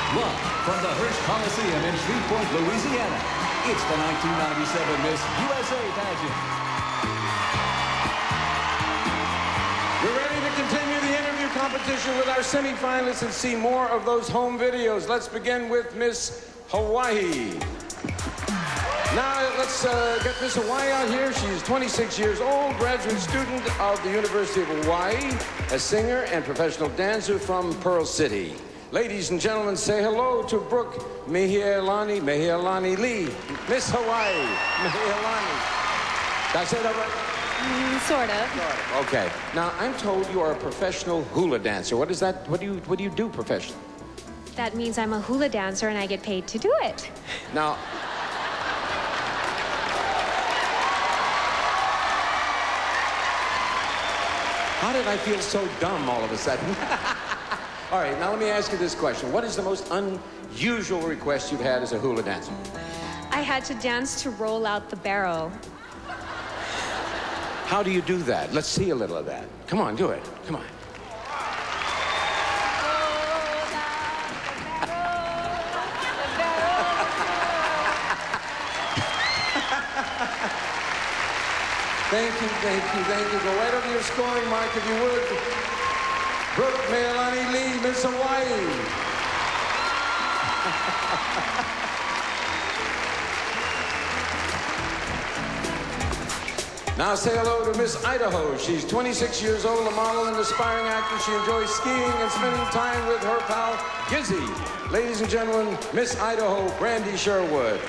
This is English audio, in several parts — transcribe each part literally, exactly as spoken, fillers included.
Live from the Hirsch Coliseum in Shreveport, Louisiana, it's the nineteen ninety-seven Miss U S A pageant. We're ready to continue the interview competition with our semifinalists and see more of those home videos. Let's begin with Miss Hawaii. Now, let's uh, get Miss Hawaii out here. She's twenty-six years old, graduate student of the University of Hawaii, a singer and professional dancer from Pearl City. Ladies and gentlemen, say hello to Brooke Mehialani, Mehialani Lee. Miss Hawaii, Mehialani. Did I say that right? Mm, sort of. Sort of. Okay. Now, I'm told you are a professional hula dancer. What is that? What do you, what do you do professionally? That means I'm a hula dancer and I get paid to do it. Now, how did I feel so dumb all of a sudden? All right, now let me ask you this question. What is the most unusual request you've had as a hula dancer? I had to dance to Roll Out the Barrel. How do you do that? Let's see a little of that. Come on, do it. Come on. Thank you, thank you, thank you. Go right over your scoring mark if you would. Brooke Mehialani Lee, Miss Hawaii. Now say hello to Miss Idaho. She's twenty-six years old, a model and aspiring actress. She enjoys skiing and spending time with her pal, Gizzy. Ladies and gentlemen, Miss Idaho, Brandy Sherwood.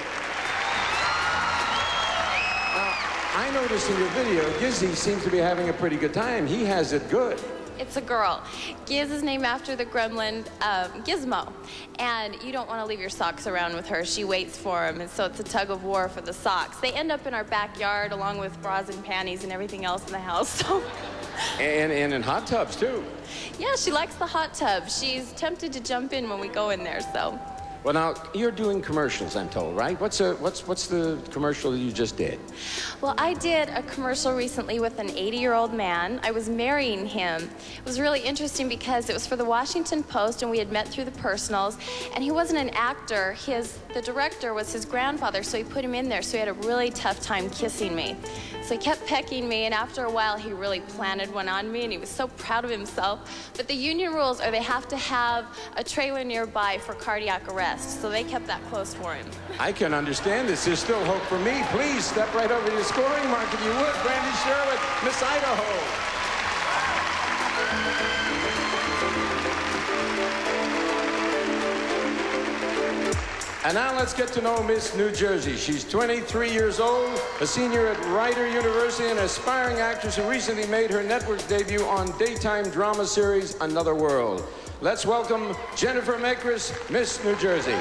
I noticed in your video, Gizzy seems to be having a pretty good time. He has it good. It's a girl. Giz is named after the gremlin um, Gizmo. And you don't want to leave your socks around with her. She waits for them, and so it's a tug of war for the socks. They end up in our backyard along with bras and panties and everything else in the house. So. And, and in hot tubs, too. Yeah, she likes the hot tub. She's tempted to jump in when we go in there, so. Well, now, you're doing commercials, I'm told, right? What's, a, what's, what's the commercial that you just did? Well, I did a commercial recently with an eighty-year-old man. I was marrying him. It was really interesting because it was for the Washington Post, and we had met through the personals, and he wasn't an actor. His, the director was his grandfather, so he put him in there, so he had a really tough time kissing me. So he kept pecking me, and after a while, he really planted one on me, and he was so proud of himself. But the union rules are they have to have a trailer nearby for cardiac arrest, so they kept that close for him. I can understand this. There's still hope for me. Please step right over to your scoring mark if you would. Brandy Sherwood, Miss Idaho. And now let's get to know Miss New Jersey. She's twenty-three years old, a senior at Rider University, and an aspiring actress who recently made her network debut on daytime drama series Another World. Let's welcome Jennifer Makris, Miss New Jersey.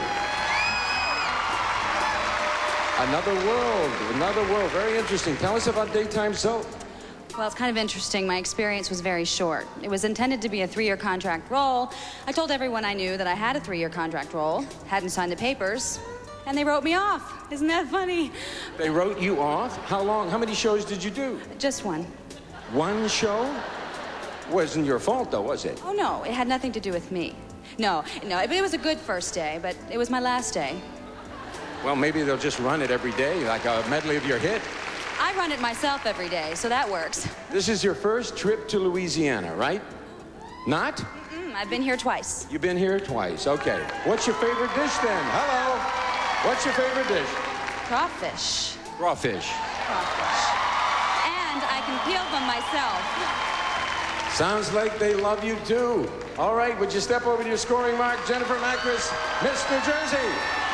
Another World, Another World, very interesting. Tell us about daytime soap. Well, it's kind of interesting. My experience was very short. It was intended to be a three-year contract role. I told everyone I knew that I had a three-year contract role, hadn't signed the papers, and they wrote me off. Isn't that funny? They wrote you off? How long? How many shows did you do? Just one. One show? Wasn't your fault, though, was it? Oh, no. It had nothing to do with me. No, no. It was a good first day, but it was my last day. Well, maybe they'll just run it every day, like a medley of your hit. I run it myself every day, so that works. This is your first trip to Louisiana, right? Not? Mm-mm, I've been here twice. You've been here twice, okay. What's your favorite dish, then? Hello? What's your favorite dish? Crawfish. Crawfish. Crawfish. And I can peel them myself. Sounds like they love you, too. All right, would you step over to your scoring mark, Jennifer Makris, Miss New Jersey?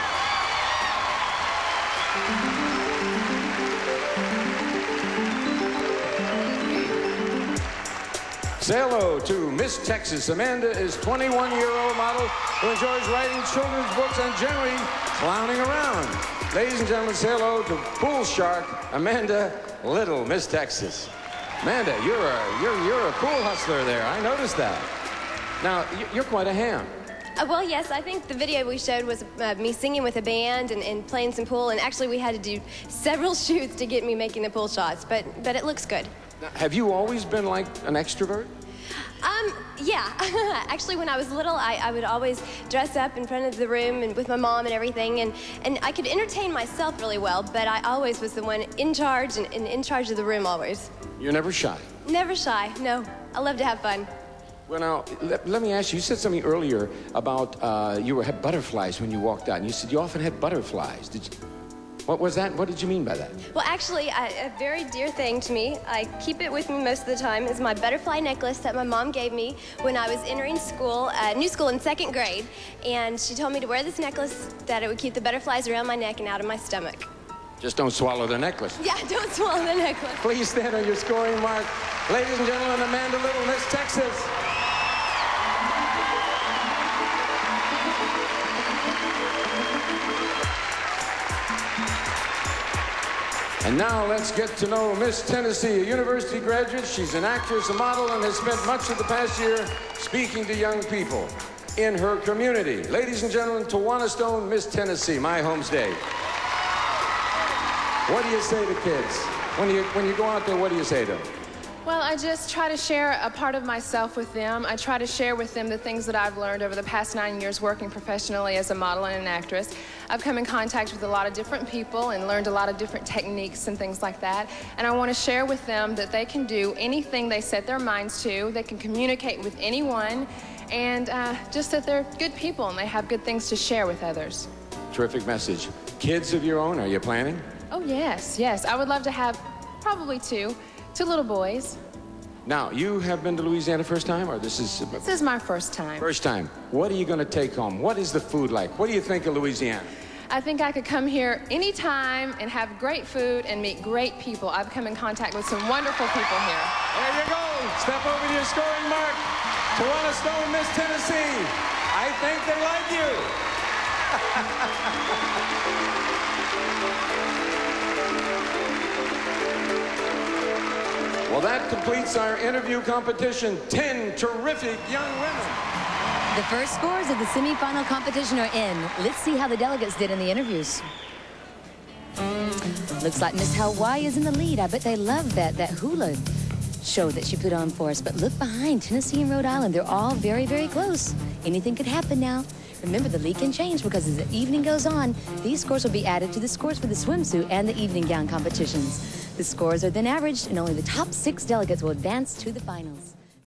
Say hello to Miss Texas. Amanda is a twenty-one-year-old model who enjoys writing children's books and generally clowning around. Ladies and gentlemen, say hello to pool shark Amanda Little, Miss Texas. Amanda, you're a, you're, you're a pool hustler there. I noticed that. Now, you're quite a ham. Uh, well, yes, I think the video we showed was uh, me singing with a band and, and playing some pool, and actually we had to do several shoots to get me making the pool shots, but, but it looks good. Now, have you always been like an extrovert? Um, yeah. Actually, when I was little, I, I would always dress up in front of the room and with my mom and everything, and, and I could entertain myself really well, but I always was the one in charge and, and in charge of the room always. You're never shy? Never shy, no. I love to have fun. Well, now, let, let me ask you, you said something earlier about uh, you were, had butterflies when you walked out, and you said you often had butterflies. Did you, what was that? What did you mean by that? Well, actually, I, a very dear thing to me, I keep it with me most of the time, is my butterfly necklace that my mom gave me when I was entering school, uh, new school in second grade. And she told me to wear this necklace, that it would keep the butterflies around my neck and out of my stomach. Just don't swallow the necklace. Yeah, don't swallow the necklace. Please stand on your scoring mark. Ladies and gentlemen, Amanda Little, Miss Texas. And now let's get to know Miss Tennessee, a university graduate. She's an actress, a model, and has spent much of the past year speaking to young people in her community. Ladies and gentlemen, Tawana Stone, Miss Tennessee, my home state. What do you say to kids? When you, when you go out there, what do you say to them? Well, I just try to share a part of myself with them. I try to share with them the things that I've learned over the past nine years working professionally as a model and an actress. I've come in contact with a lot of different people and learned a lot of different techniques and things like that. And I want to share with them that they can do anything they set their minds to. They can communicate with anyone, and uh, just that they're good people and they have good things to share with others. Terrific message. Kids of your own, are you planning? Oh, yes, yes. I would love to have probably two. Two little boys. Now, you have been to Louisiana first time, or this is... This is my first time. First time. What are you going to take home? What is the food like? What do you think of Louisiana? I think I could come here anytime and have great food and meet great people. I've come in contact with some wonderful people here. There you go. Step over to your scoring mark. Tawana Stone, Miss Tennessee. I think they like you. Well, that completes our interview competition. Ten terrific young women. The first scores of the semifinal competition are in. Let's see how the delegates did in the interviews. Looks like Miss Hawaii is in the lead. I bet they love that, that hula show that she put on for us. But look behind, Tennessee and Rhode Island. They're all very, very close. Anything could happen now. Remember, the lead can change because as the evening goes on, these scores will be added to the scores for the swimsuit and the evening gown competitions. The scores are then averaged, and only the top six delegates will advance to the finals.